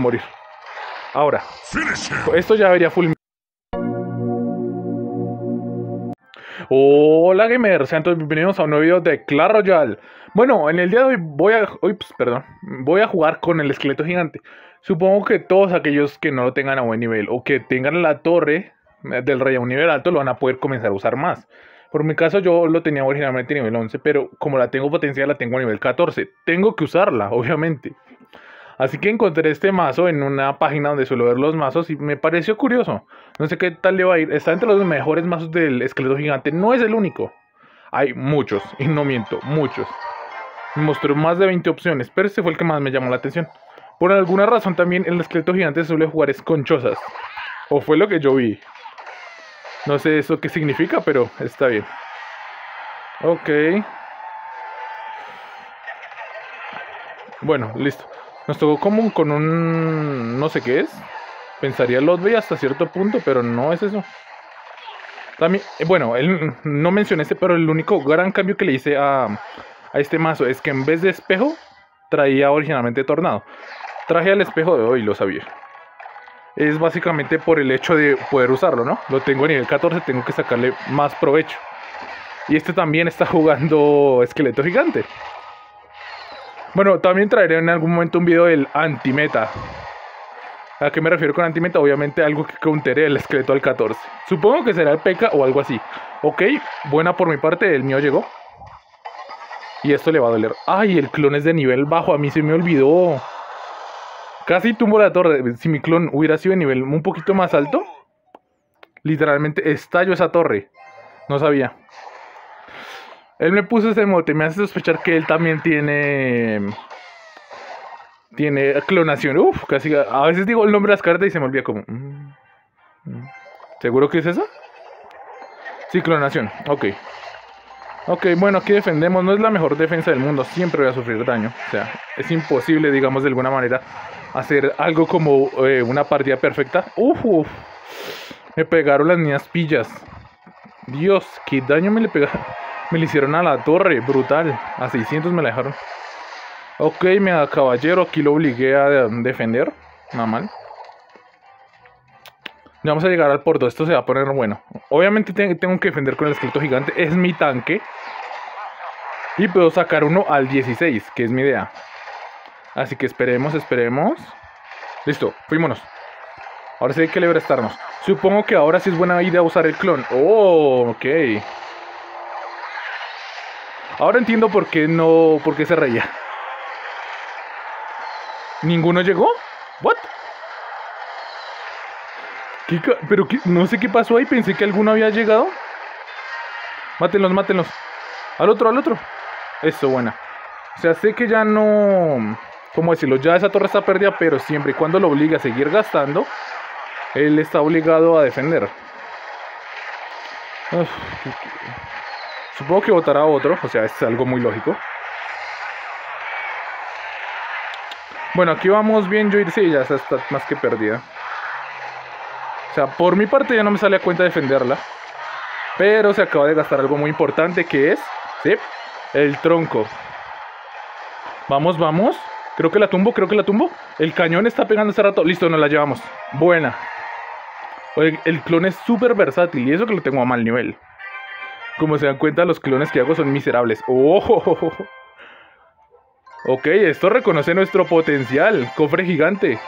morir. Ahora, esto ya debería fulminar. Hola gamers, sean todos bienvenidos a un nuevo video de Clash Royale. Bueno, en el día de hoy voy a jugar con el esqueleto gigante. Supongo que todos aquellos que no lo tengan a buen nivel o que tengan la torre del rey a un nivel alto lo van a poder comenzar a usar más. Por mi caso yo lo tenía originalmente a nivel 11, pero como la tengo potencial la tengo a nivel 14. Tengo que usarla, obviamente. Así que encontré este mazo en una página donde suelo ver los mazos y me pareció curioso. No sé qué tal le va a ir. Está entre los mejores mazos del esqueleto gigante. No es el único. Hay muchos, y no miento, muchos. Me mostró más de 20 opciones, pero este fue el que más me llamó la atención. Por alguna razón también el esqueleto gigante suele jugar esconchosas. O fue lo que yo vi. No sé eso qué significa, pero está bien. Ok. Bueno, listo. Nos tocó como con un... no sé qué es. Pensaría Lodwey hasta cierto punto, pero no es eso. También, bueno, él no mencioné este, pero el único gran cambio que le hice a este mazo es que en vez de espejo, traía originalmente tornado. Traje al espejo de hoy, lo sabía. Es básicamente por el hecho de poder usarlo, ¿no? Lo tengo a nivel 14, tengo que sacarle más provecho. Y este también está jugando esqueleto gigante. Bueno, también traeré en algún momento un video del antimeta. ¿A qué me refiero con antimeta? Obviamente algo que countere el esqueleto al 14. Supongo que será el P.E.K.K.A. o algo así. Ok, buena por mi parte, el mío llegó. Y esto le va a doler. ¡Ay, el clon es de nivel bajo! A mí se me olvidó. Casi tumbo la torre. Si mi clon hubiera sido de nivel un poquito más alto, literalmente estallo esa torre. No sabía. Él me puso ese mote. Me hace sospechar que él también tiene clonación. Uf, casi. A veces digo el nombre de las cartas y se me olvida como. ¿Seguro que es eso? Sí, clonación. Ok. Ok, bueno, aquí defendemos. No es la mejor defensa del mundo. Siempre voy a sufrir daño. O sea, es imposible, digamos, de alguna manera hacer algo como una partida perfecta. Uf. Me pegaron las niñas pillas. Dios, qué daño me le pegaron. Me le hicieron a la torre. Brutal. A 600 me la dejaron. Ok, mega caballero, aquí lo obligué a defender. Nada mal. Ya vamos a llegar al porto, esto se va a poner bueno. Obviamente tengo que defender con el esqueleto gigante, es mi tanque. Y puedo sacar uno al 16, que es mi idea. Así que esperemos. Listo, fuímonos. Ahora sí hay que lebrestarnos. Supongo que ahora sí es buena idea usar el clon. Oh, ok. Ahora entiendo por qué se reía. ¿Ninguno llegó? ¿What? Pero no sé qué pasó ahí. Pensé que alguno había llegado. Mátenlos. Al otro. Eso, buena. O sea, sé que ya no... ¿Cómo decirlo? Ya esa torre está perdida, pero siempre y cuando lo obligue a seguir gastando, él está obligado a defender. Uf, supongo que votará a otro. O sea, es algo muy lógico. Bueno, aquí vamos bien. Sí, ya está más que perdida. O sea, por mi parte ya no me sale a cuenta defenderla. Pero se acaba de gastar algo muy importante que es... ¿sí? El tronco. Vamos. Creo que la tumbo. El cañón está pegando hace rato. Listo, nos la llevamos. Buena. Oye, el clon es súper versátil. Y eso que lo tengo a mal nivel. Como se dan cuenta, los clones que hago son miserables. ¡Oh! Ok, esto reconoce nuestro potencial. Cofre gigante.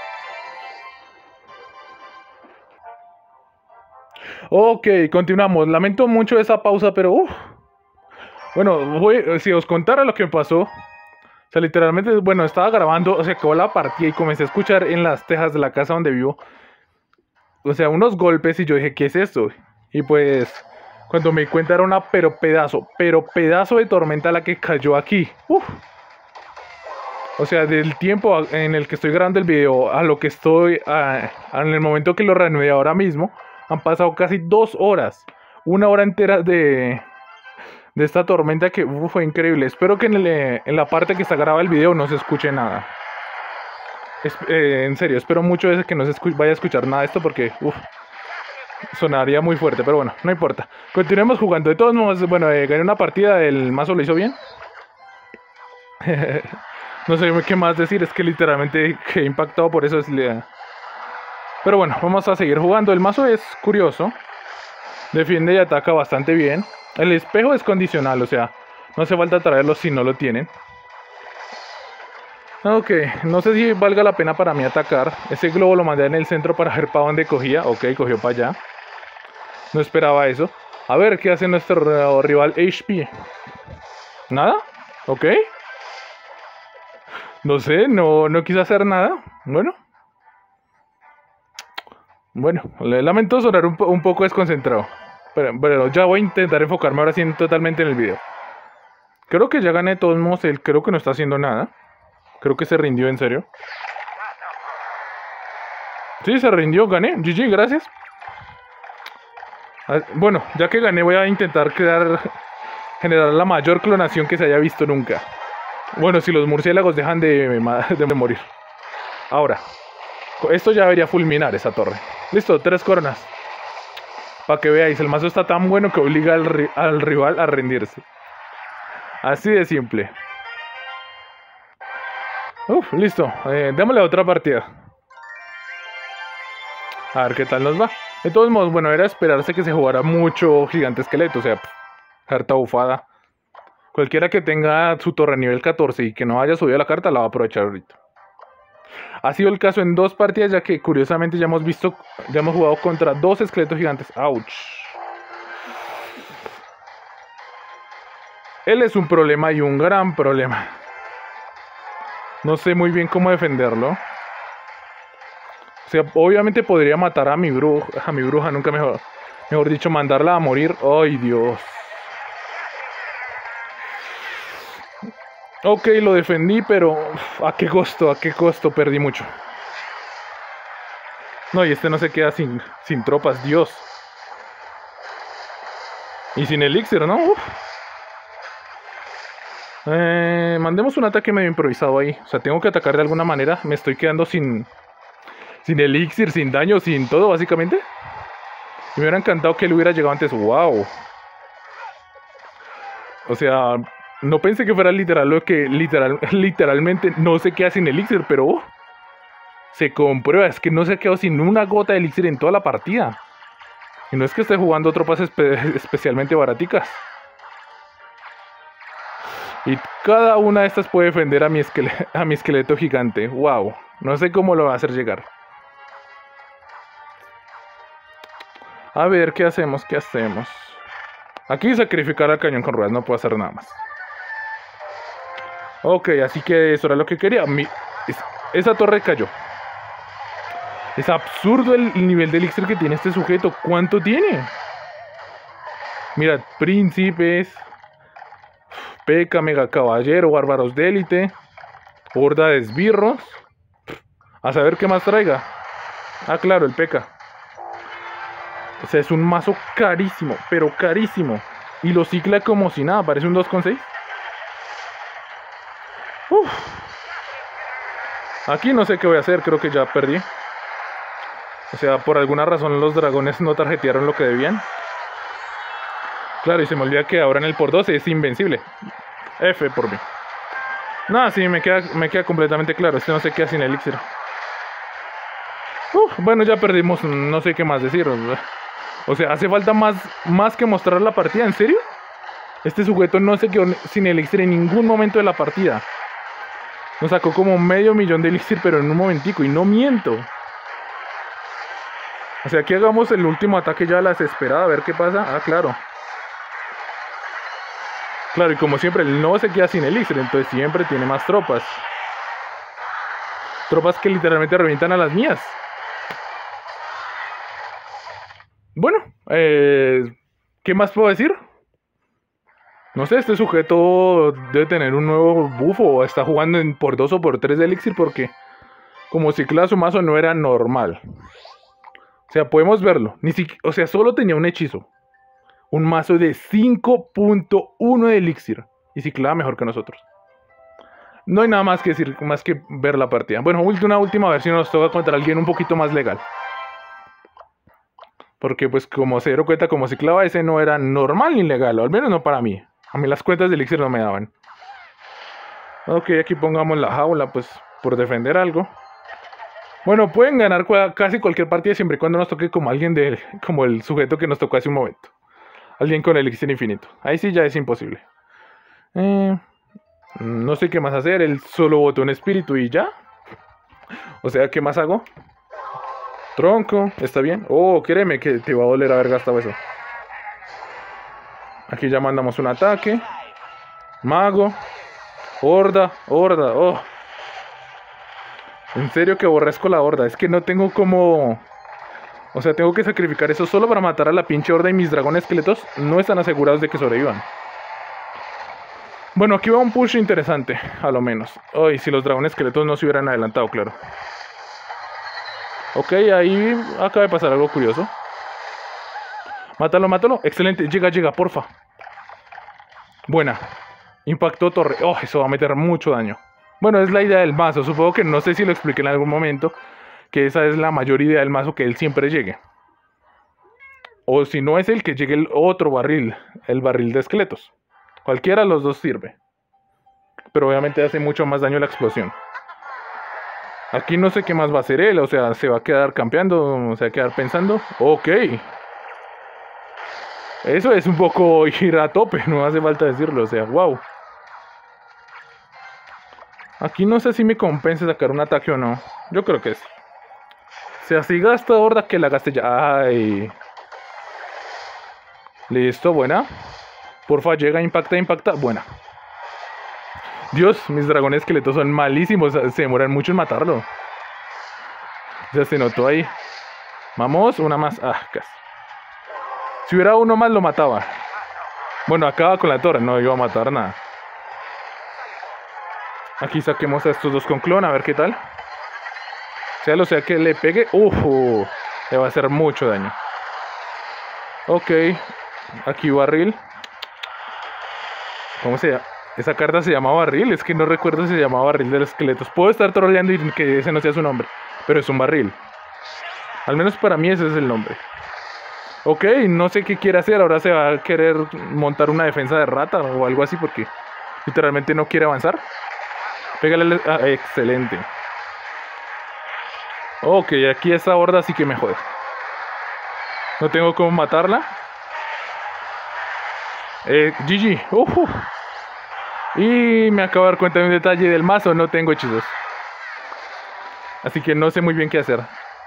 Ok, continuamos. Lamento mucho esa pausa, pero... Bueno, si os contara lo que me pasó. O sea, literalmente, bueno, estaba grabando, se acabó la partida y comencé a escuchar en las tejas de la casa donde vivo. O sea, unos golpes y yo dije, ¿qué es esto? Y pues, cuando me di cuenta era una pedazo de tormenta la que cayó aquí. O sea, del tiempo en el que estoy grabando el video a lo que estoy, en el momento que lo reanudé ahora mismo, han pasado casi 2 horas. 1 hora entera de esta tormenta que fue increíble. Espero que en la parte que está grabada el video no se escuche nada. En serio, espero mucho que no se vaya a escuchar nada de esto porque sonaría muy fuerte, pero bueno, no importa. Continuemos jugando. De todos modos, bueno, gané una partida, el mazo lo hizo bien. No sé qué más decir, es que literalmente quedé impactado por eso. Pero bueno, vamos a seguir jugando. El mazo es curioso. Defiende y ataca bastante bien. El espejo es condicional, o sea, no hace falta traerlo si no lo tienen. Ok, no sé si valga la pena para mí atacar. Ese globo lo mandé en el centro para ver para dónde cogía. Ok, cogió para allá. No esperaba eso. A ver, ¿qué hace nuestro rival HP? ¿Nada? Ok. No sé, no quise hacer nada. Bueno, le lamento sonar un poco desconcentrado. Pero ya voy a intentar enfocarme ahora sí totalmente en el video. Creo que ya gané de todos modos. Él creo que no está haciendo nada. Creo que se rindió en serio. Sí, se rindió, gané. GG, gracias. Bueno, ya que gané voy a intentar generar la mayor clonación que se haya visto nunca. Bueno, si los murciélagos dejan de morir. Ahora, esto ya debería fulminar esa torre. Listo, 3 coronas. Para que veáis, el mazo está tan bueno que obliga al rival a rendirse. Así de simple. Uf, listo. Démosle otra partida. A ver qué tal nos va. De todos modos, bueno, era esperarse que se jugara mucho gigante esqueleto. O sea, carta bufada. Cualquiera que tenga su torre nivel 14 y que no haya subido la carta la va a aprovechar ahorita. Ha sido el caso en 2 partidas, ya que curiosamente ya hemos jugado contra 2 esqueletos gigantes. ¡Auch! Él es un problema y un gran problema. No sé muy bien cómo defenderlo. O sea, obviamente podría matar a mi bruja, nunca mejor dicho, mandarla a morir. ¡Ay, Dios! Ok, lo defendí, pero ¿a qué costo? ¿A qué costo? Perdí mucho. No, y este no se queda sin tropas, Dios. Y sin elixir, ¿no? Mandemos un ataque medio improvisado ahí. O sea, tengo que atacar de alguna manera. Me estoy quedando sin elixir, sin daño, sin todo, básicamente. Y me hubiera encantado que él hubiera llegado antes. ¡Wow! O sea, no pensé que fuera literal lo que literalmente no se queda sin elixir, pero se comprueba. Es que no se ha quedado sin una gota de elixir en toda la partida. Y no es que esté jugando tropas especialmente baraticas. Y cada una de estas puede defender a mi esqueleto gigante. ¡Wow! No sé cómo lo va a hacer llegar. A ver, ¿qué hacemos? ¿Qué hacemos? Aquí sacrificar al cañón con ruedas. No puedo hacer nada más. Ok, así que eso era lo que quería. Esa torre cayó. Es absurdo el nivel de elixir que tiene este sujeto. ¿Cuánto tiene? Mirad, príncipes, P.E.K.K.A, mega caballero, bárbaros de élite, horda de esbirros. A saber qué más traiga. Ah, claro, el P.E.K.K.A. O sea, es un mazo carísimo, pero carísimo. Y lo cicla como si nada, parece un 2,6. Aquí no sé qué voy a hacer, creo que ya perdí. O sea, por alguna razón los dragones no tarjetearon lo que debían. Claro, y se me olvida que ahora en el por 12 es invencible. F por mí. Nada, sí, me queda completamente claro. Este no se queda sin elixir. Bueno, ya perdimos, no sé qué más decir. O sea, hace falta más que mostrar la partida, ¿en serio? Este sujeto no se quedó sin elixir en ningún momento de la partida. Nos sacó como medio millón de elixir, pero en un momentico, y no miento. O sea, aquí hagamos el último ataque ya a la desesperada, a ver qué pasa. Ah, claro. Claro, y como siempre, él no se queda sin elixir, entonces siempre tiene más tropas. Tropas que literalmente revientan a las mías. Bueno, ¿qué más puedo decir? No sé, este sujeto debe tener un nuevo bufo o está jugando por 2 o por 3 de elixir porque como ciclaba su mazo no era normal. O sea, podemos verlo. O sea, solo tenía un hechizo. Un mazo de 5.1 de elixir. Y ciclaba mejor que nosotros. No hay nada más que decir, más que ver la partida. Bueno, una última vez si nos toca contra alguien un poquito más legal. Porque pues como se dieron cuenta, como ciclaba ese no era normal ni legal. O al menos no para mí. A mí las cuentas de elixir no me daban. Ok, aquí pongamos la jaula, pues, por defender algo. Bueno, pueden ganar casi cualquier partida siempre y cuando nos toque como alguien de... como el sujeto que nos tocó hace un momento. Alguien con elixir infinito. Ahí sí ya es imposible. No sé qué más hacer. Él solo botó un espíritu y ya. O sea, ¿qué más hago? Tronco, ¿está bien? Oh, créeme que te va a doler haber gastado eso. Aquí ya mandamos un ataque. Mago. Horda, horda, oh. En serio que aborrezco la horda. Es que no tengo como... O sea, tengo que sacrificar eso solo para matar a la pinche horda y mis dragones esqueletos no están asegurados de que sobrevivan. Bueno, aquí va un push interesante, a lo menos. Ay, si los dragones esqueletos no se hubieran adelantado, claro. Ok, ahí acaba de pasar algo curioso. Mátalo, mátalo. Excelente, llega, porfa. Buena. Impactó torre. Oh, eso va a meter mucho daño. Bueno, es la idea del mazo. Supongo que no sé si lo expliqué en algún momento. Que esa es la mayor idea del mazo, que él siempre llegue. O si no es el que llegue el otro barril. El barril de esqueletos. Cualquiera de los dos sirve. Pero obviamente hace mucho más daño la explosión. Aquí no sé qué más va a hacer él. O sea, se va a quedar campeando. Se va a quedar pensando. Ok. Eso es un poco ir a tope. No hace falta decirlo. O sea, wow. Aquí no sé si me compensa sacar un ataque o no. Yo creo que sí. O sea, si gasta horda, que la gaste ya. Ay. Listo, buena. Porfa, llega, impacta. Buena. Dios, mis dragones esqueletos son malísimos. Se demoran mucho en matarlo. Ya se notó ahí. Vamos, una más. Ah, casi. Si hubiera uno más, lo mataba. Bueno, acaba con la torre. No iba a matar nada. Aquí saquemos a estos dos con clon, a ver qué tal. Sea lo sea que le pegue. Le va a hacer mucho daño. Ok. Aquí barril. ¿Cómo se llama? Esa carta se llama barril. Es que no recuerdo si se llamaba barril de los esqueletos. Puedo estar troleando y que ese no sea su nombre. Pero es un barril. Al menos para mí ese es el nombre. Ok, no sé qué quiere hacer. Ahora se va a querer montar una defensa de rata o algo así porque literalmente no quiere avanzar. Pégale. Excelente. Ok, aquí esta horda sí que me jode. No tengo cómo matarla. GG. Y me acabo de dar cuenta de un detalle del mazo. No tengo hechizos. Así que no sé muy bien qué hacer.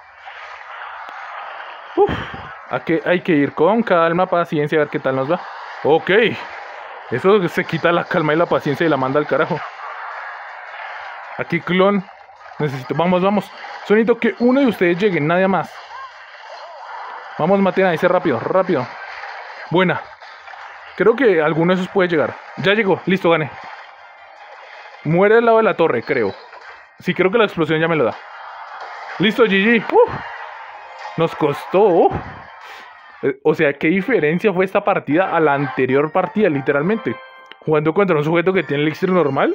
Aquí hay que ir con calma, paciencia, a ver qué tal nos va. Ok. Eso se quita la calma y la paciencia y la manda al carajo. Aquí clon. Necesito. Vamos. Solo que uno de ustedes llegue, nadie más. Vamos, maten a ese rápido. Buena. Creo que alguno de esos puede llegar. Ya llegó, listo, gané. Muere al lado de la torre, creo. Sí, creo que la explosión ya me lo da. Listo, GG. Nos costó. O sea, ¿qué diferencia fue esta partida a la anterior partida, literalmente? Jugando contra un sujeto que tiene elixir normal.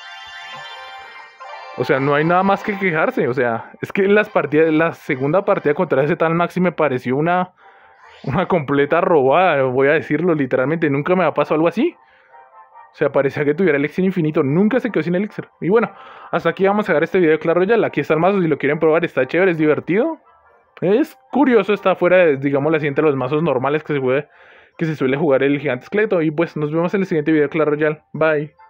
O sea, no hay nada más que quejarse. O sea, es que la segunda partida contra ese tal Maxi me pareció una completa robada, voy a decirlo literalmente. Nunca me ha pasado algo así. O sea, parecía que tuviera elixir infinito. Nunca se quedó sin elixir. Y bueno, hasta aquí vamos a dejar este video de Clash Royale. Aquí está el mazo, si lo quieren probar, está chévere, es divertido. Es curioso, está fuera de, digamos, la siguiente de los mazos normales que se suele jugar el gigante esqueleto. Y pues nos vemos en el siguiente video de Clash Royale. Bye.